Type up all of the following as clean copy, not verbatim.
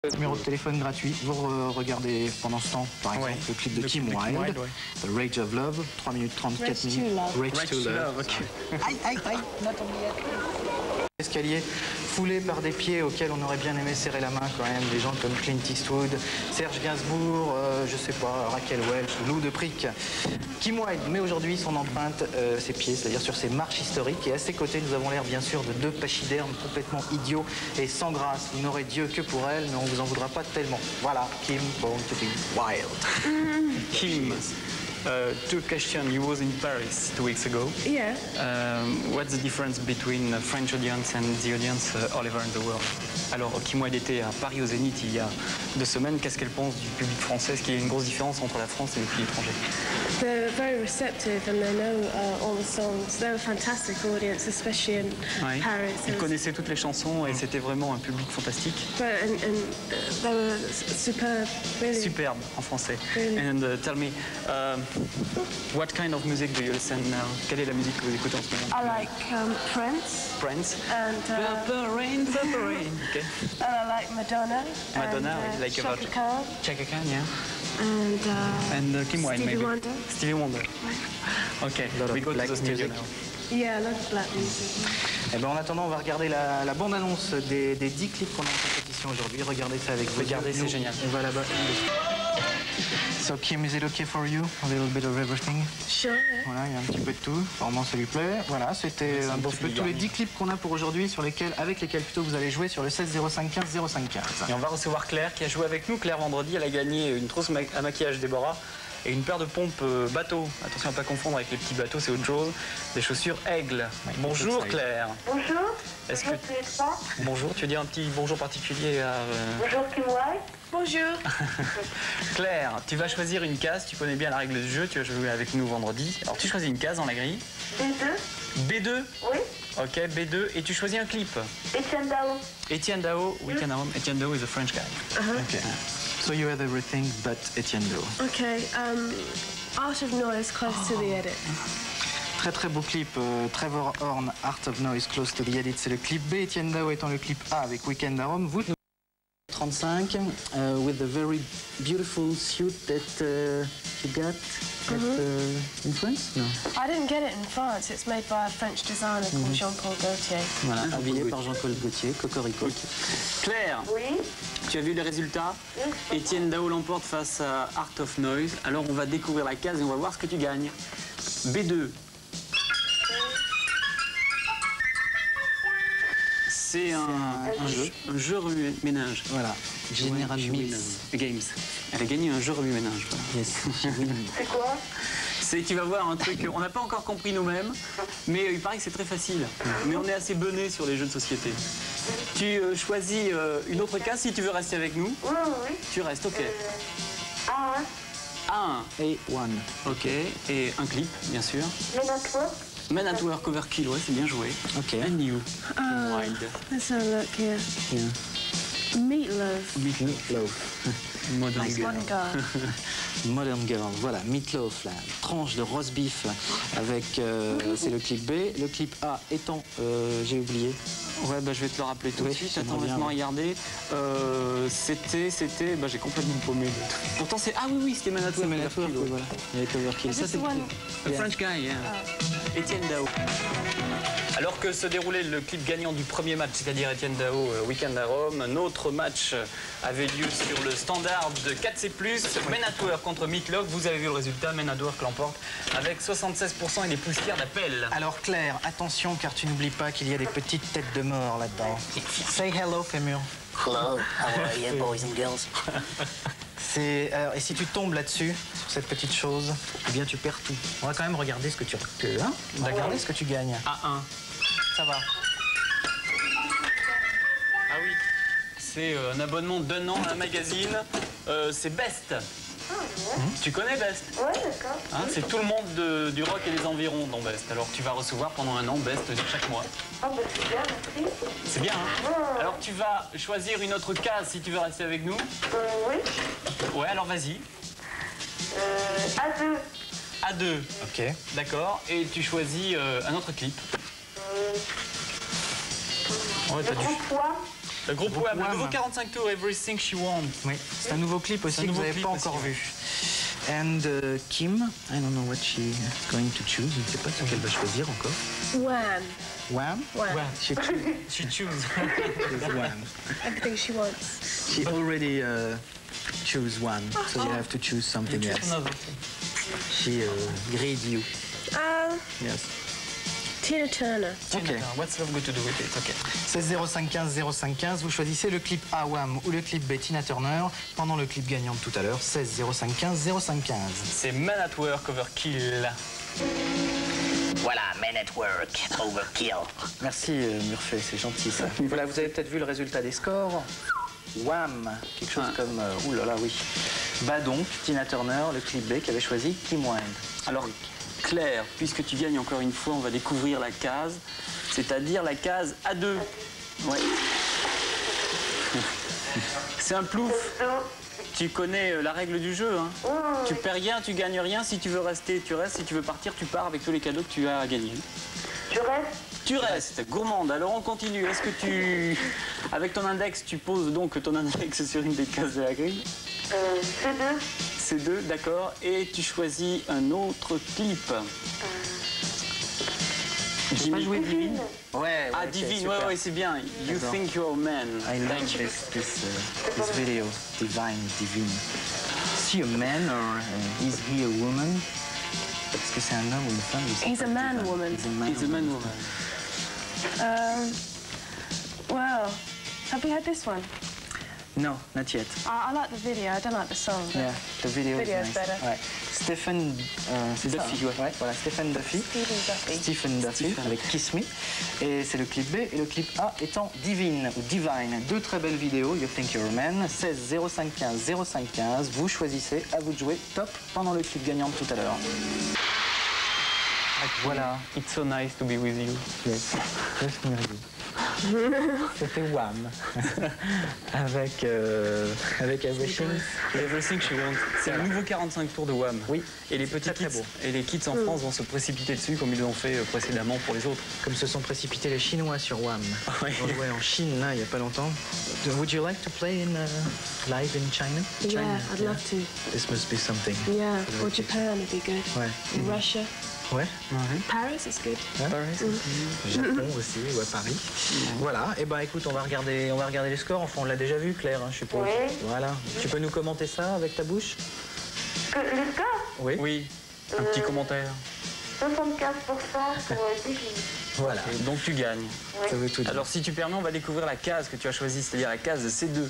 Numéro de téléphone gratuit, vous regardez pendant ce temps, par exemple, le clip de Kim Wilde, The Rage of Love, 3 minutes 34 minutes. Rage to Love, ok. Aïe, aïe, aïe, escalier foulé par des pieds auxquels on aurait bien aimé serrer la main quand même, des gens comme Clint Eastwood, Serge Gainsbourg, je sais pas, Raquel Welch, Lou de Prick. Kim Wilde met aujourd'hui son empreinte, ses pieds, c'est-à-dire sur ses marches historiques, et à ses côtés nous avons l'air bien sûr de deux pachydermes complètement idiots et sans grâce. Vous n'aurez Dieu que pour elle, mais on vous en voudra pas tellement. Voilà, Kim, born to be wild. Kim, two questions. You was in Paris 2 weeks ago. Yeah. What's the difference between the French audience and the audience all over in the world? Alors, Kim Wilde était à Paris au Zénith il y a 2 semaines. Qu'est-ce qu'elle pense du public français? Est-ce qu'il y a une grosse différence entre la France et le pays étranger? They're very receptive and they know all the songs. They're a fantastic audience, especially in Paris. Ils connaissaient toutes les chansons et c'était vraiment un public fantastique. And they were superb, really. Superbe en français. Really. And tell me, what kind of music do you listen now? Quelle est la musique que vous écoutez en ce moment? I like Prince. Prince. And Purple Rain, Purple Rain. Okay. and I like Madonna. Madonna, and, like Chaka Khan. Chaka Khan, yeah. And Kim Wilde, Stevie maybe. Wonder. Stevie Wonder. Okay, we go to the studio now. Yeah, I love black music. Eh ben, en attendant, on va regarder la bande-annonce des 10 clips qu'on a en compétition aujourd'hui. Regardez ça avec vous. Regardez, c'est génial. On va là-bas. So Kim, is it okay for you? A little bit of everything? Sure. Voilà, il y a un petit peu de tout. Vraiment, ça lui plaît. Voilà, c'était un petit peu tous les 10 clips qu'on a pour aujourd'hui, avec lesquels plutôt vous allez jouer sur le 16 05 15 05 15. Et on va recevoir Claire qui a joué avec nous. Claire, vendredi, elle a gagné une trousse à maquillage Déborah et une paire de pompes bateau. Attention à ne pas confondre avec les petits bateaux, c'est autre chose. Des chaussures aigle. Bonjour Claire. Bonjour. Est-ce que... Bonjour, tu veux dire un petit bonjour particulier à... Bonjour Kim Wilde. Bonjour. Claire, tu vas choisir une case, tu connais bien la règle du jeu, tu vas jouer avec nous vendredi. Alors tu choisis une case dans la grille. B2. B2? Oui. Ok, B2, et tu choisis un clip. Etienne Dao. Etienne Dao, Weekend Home. Etienne Dao is a French guy. Okay. So you had everything but Etienne Dao. Okay. Art of Noise, close to the edit. Très très beau clip, Trevor Horn, Art of Noise, Close to the Edit, c'est le clip B, Etienne Dao étant le clip A avec Weekend at Home. Vous 35, with the very beautiful suit that you got in France? No. I didn't get it in France. It's made by a French designer called Jean-Paul Gaultier. Voilà, habillé par Jean-Paul Gaultier, Cocorico. Claire, Oui. tu as vu les résultats? Etienne Dao l'emporte face à Art of Noise. Alors on va découvrir la case et on va voir ce que tu gagnes. B2. C'est un jeu remue-ménage. Voilà, General Mills Games. Elle a gagné un jeu remue-ménage. Yes. C'est quoi? Tu vas voir un truc, on n'a pas encore compris nous-mêmes, mais il paraît que c'est très facile. Mais on est assez benés sur les jeux de société. Tu choisis une autre case si tu veux rester avec nous. Oui, oui. Tu restes, ok. A1. A1. A1. Ok, et un clip, bien sûr. Men at Work. Men at Work, Overkill, ouais, c'est bien joué. Ok. And you, Wild. Let's have a look here. Yeah. Meatloaf. Meatloaf. Modern Nice Girl. one, girl. Modern Girl, voilà, Meatloaf, la tranche de roast beef avec, c'est le clip B. Le clip A étant, j'ai oublié. Ouais, bah, je vais te le rappeler tout de suite. Attends, laisse-moi regarder. C'était, bah, j'ai complètement paumé. Pourtant, c'est, ah oui, c'était Men at Work. Men at Work, voilà. Il y avait Overkill. Ça, c'est le clip. A French guy, yeah. Etienne Dao. Alors que se déroulait le clip gagnant du premier match, c'est-à-dire Etienne Dao, Weekend at Home, notre match avait lieu sur le standard de 4C+, Men at Work contre Meatloaf. Vous avez vu le résultat, Men at Work l'emporte avec 76% et des poussières d'appel. Alors Claire, attention car tu n'oublies pas qu'il y a des petites têtes de mort là-dedans. Say hello, Fémur. Hello, how are you, boys and girls? Et si tu tombes là-dessus, sur cette petite chose, eh bien tu perds tout. On va quand même regarder ce que tu hein? On va regarder ce que tu gagnes. A1. Ça va. Ah oui, c'est un abonnement d'1 an à un magazine. C'est Best. Tu connais Best? Oui, d'accord. Hein, c'est tout le monde du rock et des environs dans Best. Alors tu vas recevoir pendant 1 an Best chaque mois. Ah bah c'est bien, merci. C'est bien, hein? Alors tu vas choisir une autre case si tu veux rester avec nous. Oui. Ouais, alors vas-y. A2. A2. Ok. D'accord. Et tu choisis un autre clip. Ouais, Le grand poids. Le groupe Wham, le Wham. nouveau 45 tours, Everything She Wants. Oui, c'est un nouveau clip aussi C'est un que vous nouveau n'avez clip pas aussi, encore ouais. vu. And Kim, I don't know what she is going to choose. Je ne sais pas ce qu'elle va choisir encore. Wham. Wham? Wham. She choose Wham. Everything she wants. She already choose one, so you have to choose something else. Another thing. She greed you. Yes. Tina Turner. Ok. What's love got to do with it? Ok. 16 05 15 05 15, vous choisissez le clip A Wham ou le clip B Tina Turner pendant le clip gagnant de tout à l'heure. 16 05 15 05 15. C'est Man at Work, Overkill. Voilà, Men at Work, Overkill. Merci Murphy, c'est gentil ça. Voilà, vous avez peut-être vu le résultat des scores. Wham, quelque chose comme... ouh là là, oui. Bah donc, Tina Turner, le clip B qui avait choisi Kim Wilde. Alors, Claire, puisque tu gagnes encore une fois, on va découvrir la case, c'est-à-dire la case A2. Ouais. C'est un plouf. Tu connais la règle du jeu, hein. Tu perds rien, tu gagnes rien. Si tu veux rester, tu restes. Si tu veux partir, tu pars avec tous les cadeaux que tu as gagnés. Tu restes? Tu restes, gourmande. Alors on continue. Est-ce que tu... Avec ton index, tu poses donc ton index sur une des cases de la grille? C2. C2, d'accord. Et tu choisis un autre clip. Jimmy. Divine. Ouais, Ah, ok, Divine, super. ouais, c'est bien. You D'accord. think you're a man. I love this video, divine. Is he a man or is he a woman? Est-ce que c'est un homme ou une femme? Je sais He's pas. a man woman. He's a man woman. Well, have we had this one? No, not yet. I like the video. I don't like the song. but- Yeah, the video is Video's nice. better. Ouais. Stephen c'est ça, Duffy, hein? Ouais, voilà, Stephen Duffy. Stephen Duffy avec Kiss Me. Et c'est le clip B et le clip A étant Divine ou Divine. Deux très belles vidéos, You Think You're a Man. 16 05 15 05 15. Vous choisissez, à vous de jouer. Top pendant le clip gagnant de tout à l'heure. Voilà. It's so nice to be with you. Yes. Just near you. C'était Wham. avec Everything. Everything She Wants. C'est le nouveau 45 tours de Wham. Oui. Et les C'est petits très, kids, très beau. et les kids en France vont se précipiter dessus comme ils l'ont fait précédemment pour les autres. Comme se sont précipités les Chinois sur Wham. Ouais. Ils ont joué en Chine là il n'y a pas longtemps. Would you like to play in live in China? Yeah, I'd love to. This must be something. Yeah, or Japan would be good. Ouais. Or Russia. Ouais. Paris is good. Japon aussi ou à Paris. Voilà. Et ben écoute, on va regarder les scores. Enfin, on l'a déjà vu, Claire, hein, je suppose. Oui. Voilà. Tu peux nous commenter ça avec ta bouche? Le score? Oui. Oui, un petit commentaire. 75% pour Divine. Voilà. Et donc tu gagnes. Ça veut tout dire. Alors si tu permets, on va découvrir la case que tu as choisie, c'est-à-dire la case de C2.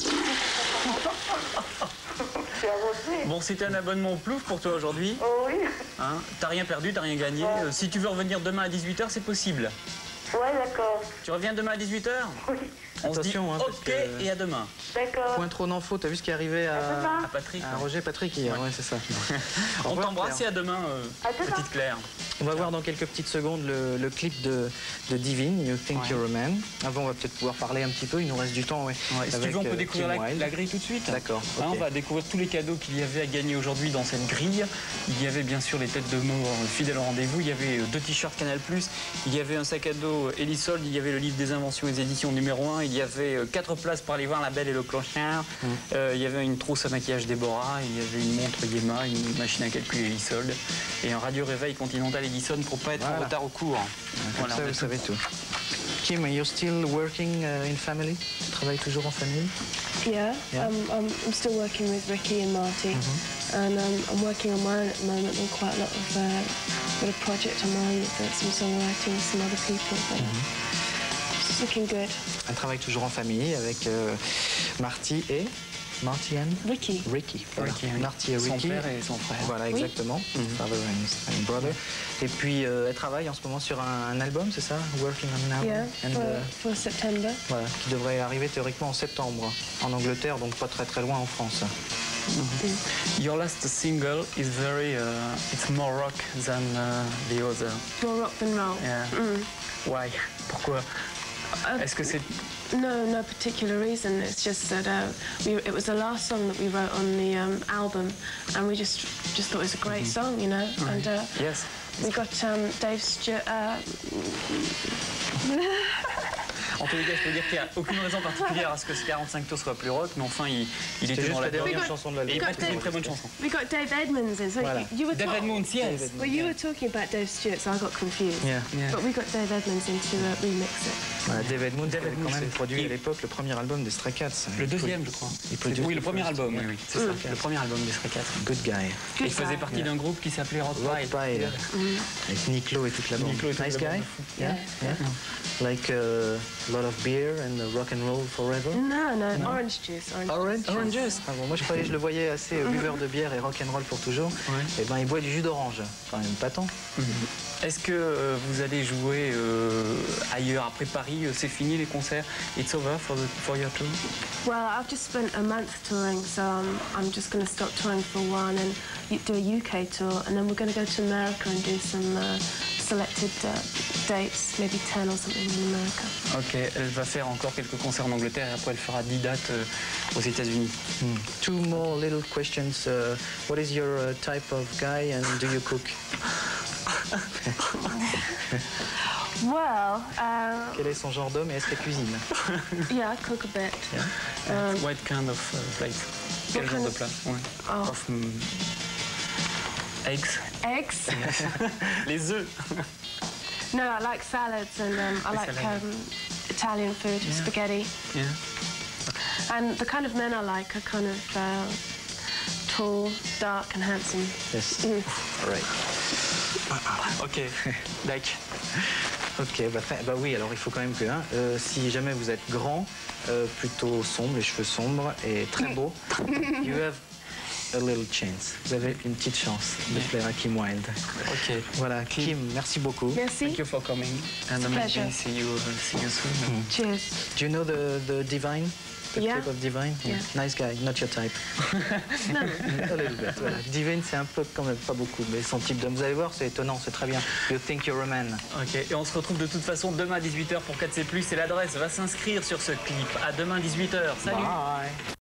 Je suis avancée. Bon, c'était un abonnement plouf pour toi aujourd'hui. Oh oui. Hein, t'as rien perdu, t'as rien gagné. Si tu veux revenir demain à 18h, c'est possible. Ouais, d'accord. Tu reviens demain à 18h? Oui. On se dit Attention, hein, parce OK que- et à demain. D'accord. Point trop d'infos, t'as vu ce qui est arrivé À demain. À Patrick. à Roger Patrick hier, ouais, c'est ça. Au On revoir, t'embrasse et Claire. à demain, À demain. petite Claire. On va voir dans quelques petites secondes le clip de Divine, You Think Ouais. You're a Man. Avant, on va peut-être pouvoir parler un petit peu, il nous reste du temps. Ouais, Si tu avec, veux, on peut découvrir Kim Wilde. la grille tout de suite. D'accord, Hein, ok. on va découvrir tous les cadeaux qu'il y avait à gagner aujourd'hui dans cette grille. Il y avait bien sûr les têtes de mort fidèles au rendez-vous. Il y avait 2 t-shirts Canal+. Il y avait un sac à dos Elisold. Il y avait le livre des inventions et des éditions numéro 1. Il y avait 4 places pour aller voir La Belle et le Clochard. Il y avait une trousse à maquillage Déborah. Il y avait une montre Yema, une machine à calculer Elisold et un radio réveil Continental Edison pour pas être en Voilà. retard au cours. Comme Voilà, ça, on a vous tout. savez tout. Kim, you're still working in family? Tu travailles toujours en famille? Yeah, Yeah. I'm still working with Ricky and Marty, and I'm working on mine at the moment on quite a lot of got a project on mine, some songwriting, some other people. But it's looking good. Elle travaille toujours en famille avec Marty et Marty and Ricky. Ricky. Voilà. Ricky, oui. Marty et Son Ricky. père et son frère. Voilà, Oui. exactement. Father and brother. Et puis, elle travaille en ce moment sur un album, c'est ça? Working on an album. Yeah, And, for September. voilà, qui devrait arriver théoriquement en septembre en Angleterre, donc pas très très loin en France. Your last single is very, it's more rock than the other. More rock than roll. Yeah. Why? Pourquoi? Est-ce que c'est... No particular reason. It's just that it was the last song that we wrote on the album, and we just thought it was a great song, you know. And Yes. we got Dave Stewart. En tous les cas, je peux dire qu'il n'y a aucune raison particulière à ce que ce 45 tours soit plus rock, mais enfin, il était juste dans la la dernière chanson de Et il l'album. prête une très bonne chanson. We got Dave Edmunds in. So Voilà. you were Dave Edmunds, yes. Well, you were talking about Dave Stewart, so I got confused. Yeah. Yeah. But we got Dave Edmunds in to remix it. Voilà, Dave Edmunds avait Edmunds, quand même c'est- produit à l'époque le premier album des Stray Cats. Le deuxième, je crois. Il produit Oui, le premier album, oui, c'est ça. Mm. Le premier album des Stray Cats. Good Guy. Et il faisait partie d'un groupe qui s'appelait Rock Rock Pile. Pile. Avec Nick-Lo et toute la bande. Nick-Lo et toute Nice la guy? bande. Yeah. Yeah. Like a lot of beer and rock and roll forever. No, orange juice. Orange juice. Ah bon, moi je croyais, je le voyais assez buveur de bière et rock and roll pour toujours. Ouais. Et ben il boit du jus d'orange. Quand même pas tant. Est-ce que vous allez jouer ailleurs après Paris? C'est fini les concerts? It's over for your tour? Well, I've just spent a month touring, so I'm just going to stop touring for a while and then do a UK tour, and then we're going to go to America and do some selected dates, maybe 10 or something in America. Ok, elle va faire encore quelques concerts en Angleterre et après elle fera 10 dates aux États-Unis. Two more little questions. What is your type of guy and do you cook? Well, Quel est son genre d'homme et est-ce qu'elle cuisine? yeah, I cook a bit. What kind of plate? Quel genre de plat? Ouais. Oh. Of, eggs? Eggs? Les œufs? No, I like salads and I like salad. Italian food, spaghetti. Yeah. And the kind of men I like are kind of tall, dark and handsome. Yes. All right. Ok, like. Ok, bah oui, alors il faut quand même que, si jamais vous êtes grand, plutôt sombre, les cheveux sombres et très beau, you have a little chance. Vous avez une petite chance de plaire à Kim Wilde. Ok. Voilà, Kim, merci beaucoup. Merci. Thank you for coming. And pleasure. maybe see you soon. Cheers. Do you know the Divine? The Yeah. clip of Divine? Yeah. Nice guy, not your type. No. A little bit, voilà. Divine, c'est un peu quand même pas beaucoup, mais son type d'homme. Vous allez voir, c'est étonnant, c'est très bien. You think you're a man. Ok, et on se retrouve de toute façon demain à 18h pour 4C+, et l'adresse va s'inscrire sur ce clip. À demain 18h. Salut. Bye.